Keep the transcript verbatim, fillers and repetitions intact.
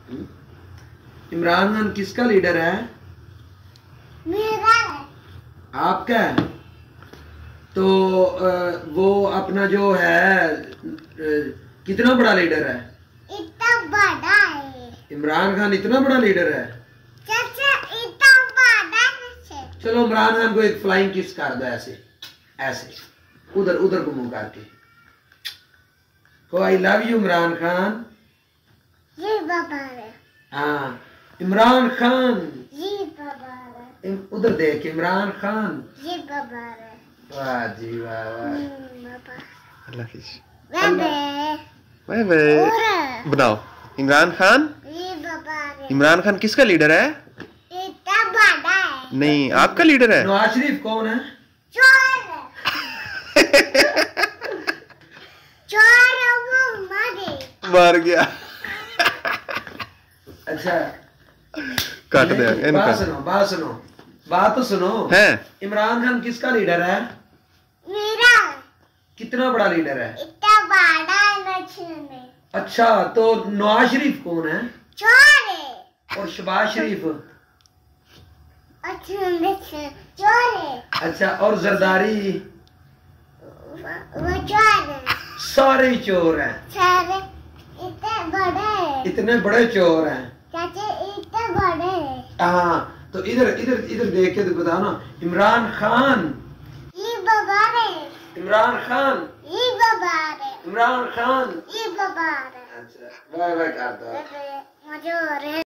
इमरान खान किसका लीडर है? मेरा है। आपका है? तो वो अपना जो है कितना बड़ा लीडर है? इतना बड़ा है। इमरान खान इतना बड़ा लीडर है? चाचा इतना बड़ा है। चलो इमरान खान को एक फ्लाइंग किस कर दो, ऐसे ऐसे उधर उधर को मुंह करके को I love you Imran Khan. ये बाबा है। हाँ इमरान खान। ये बाबा है। उधर देख इमरान खान। ये बाबा है। वाह जी वाह वाह। बाबा अल्लाह हाफिज़। Bye bye bye. बनाओ इमरान खान। ये बाबा है। इमरान खान किसका लीडर है? इतना बड़ा है। नहीं आपका लीडर है। नवाज शरीफ कौन है? चोर है। चोर है वो मरे। मर गया। अच्छा काट दे इनका। बात सुनो बात सुनो बात तो सुनो है। इमरान खान किसका लीडर है? मेरा। कितना बड़ा लीडर है? इतना बड़ा है में। अच्छा तो नवाज शरीफ कौन है? चोर है। और शहबाज शरीफ? अच्छा चोर है। अच्छा और जरदारी? वो चोर है। सारे चोर हैं। सारे इतने बड़े हैं। इतने बड़े चोर हैं। चाचा इतने बड़े हैं। हाँ तो इधर इधर इधर देख के तो बताओ ना। इमरान खान। ये बाबा है। इमरान खान। ये बाबा है। इमरान खान। ये बाबा है। अच्छा बाय बाय कर दो। मुझे